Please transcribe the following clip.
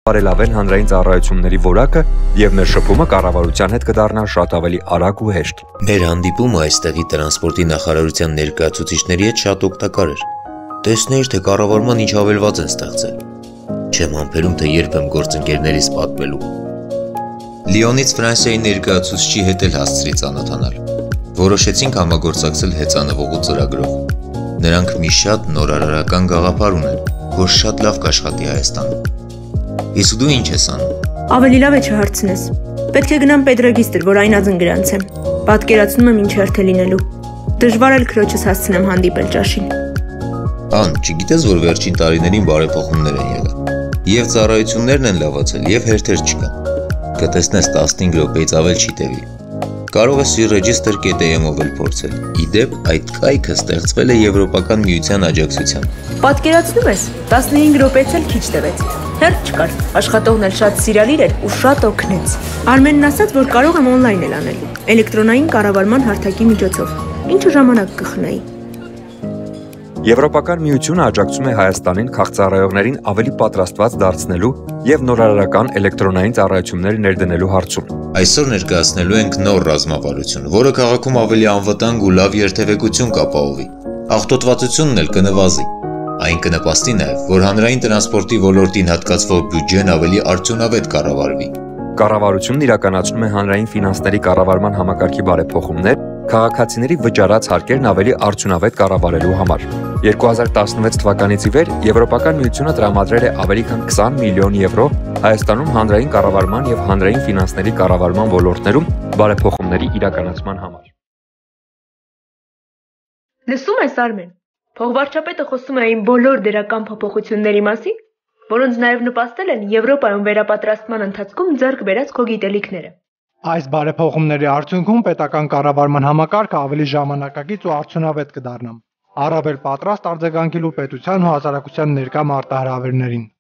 Բարելավեն հանրային ծառայությունների որակը եւ մեր շփումը կառավարության հետ կդառնա շատ ավելի արագ ու հեշտ։ Մեր հանդիպումը այստեղի տրանսպորտի նախարարության ներկայացուցիչների հետ շատ օգտակար էր։ Տեսնեիր, թե կառավարման ինչ հավելված են ստեղծել։ Չեմ համբերում, թե երբ եմ գործընկերներիս պատմելու։ Լիոնից Ֆրանսիայի ներկայացուցչի հետ էլ հասցրի ծանոթանալ։ Որոշեցինք համագործակցել հեծանվողու ծրագրով։ Նրանք մի շատ նորարարական գաղափար ունեն, որ շատ լավ կաշխատի Հայաստանում։ Իսկ դու ինչ ես անում։ Ավելի լավ է չհարցնես։ Պետք է գնամ Պետրեգիստր, որ այնածն գրանցեմ։ Պատկերացնում եմ ինչ հերթ է լինելու։ Դժվար էլ քրոջս հասցնեմ հանդիպել ճաշին։ Ան, չգիտես, որ վերջին տարիներին բարեփոխումներ են եղել։ Եվ ծառայություններն են լավացել, եւ հերթեր չկան։ Կտեսնես 15 րոպեից ավել չի տևի։ Կարող ես Register.am-ով էլ փորձել։ Իդեպ, այդ կայքը ստեղծվել է Եվրոպական միության աջակցությամբ։ Պատկերացնում ես, 15 րոպեից էլ քիչ տևեց։ Հերթ չկար, աշխատողն էլ շատ սիրալիր էր ու շատ օգնեց։ Արմենն ասաց, որ կարող եմ օնլայն էլ անել, էլեկտրոնային կառավարման հարթակի միջոցով։ Ինչու ժամանակ կխնայի։ Եվրոպական միությունը աջակցում է Հայաստանին քաղցարայողներին ավելի պատրաստված դարձնելու եւ նորարարական էլեկտրոնային ծառայություններ ներդնելու հարցում։ Այսօր ներկայացնելու ենք նոր ռազմավարություն, որը քաղաքում ավելի անվտանգ ու լավ երթևեկություն կապահովի։ Աղտոտվածությունն էլ կնվազի։ Այն կնպաստի նաև, որ հանրային տրանսպորտի ոլորտին հատկացվող բյուջեն ավելի արդյունավետ կառավարվի։ Կառավարությունն իրականացնում է հանրային ֆինանսների կառավարման համակարգի բարեփոխումներ, քաղաքացիների վճարած հարկերն ավելի արդյունավետ կառավարելու համար։ 2016 թվականից ի վեր Եվրոպական միությունը տրամադրել է ավելի քան 20 միլիոն եվրո Հայաստանում հանրային կառավարման եւ հանրային ֆինանսների կառավարման ոլորտներում բարեփոխումների իրականացման համար։ Լսում ես, Արմեն։ Փոխվարչապետը խոսում է այն բոլոր դրական փոփոխությունների մասին, որոնց նաև նպաստել են Եվրոպայում վերապատրաստման ընթացքում ձեռք բերած քո գիտելիքները։ Այս բարեփոխումների արդյունքում պետական կառավարման համակարգը ավելի ժամանակակից ու արդյունավետ կդառնա։ Առավել պատրաստ արձագանքելու պետության ու հասարակության ներկա մարտահրավերներին։